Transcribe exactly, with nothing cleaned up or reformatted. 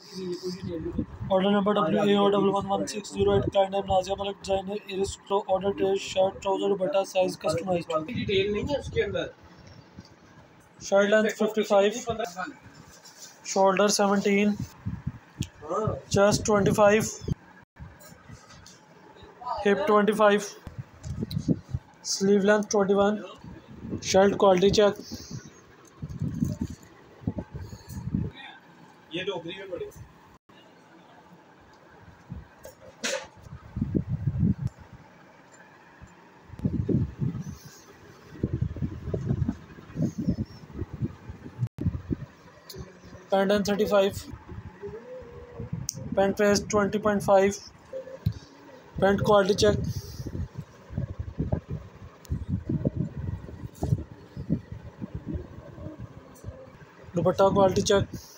Order number W A O one one one six zero eight. Client name Nazia Malik. Designer Iris Pro. Order dress shirt trouser dupatta size customized. Detail नहीं है उसके अंदर। Shirt length fifty-five, shoulder seventeen, chest twenty-five, hip twenty-five, sleeve length twenty-one. Shirt quality check. ये डोगरी में पड़े। Pant and thirty-five, pant waist twenty point five, pant quality check. Dupatta quality check.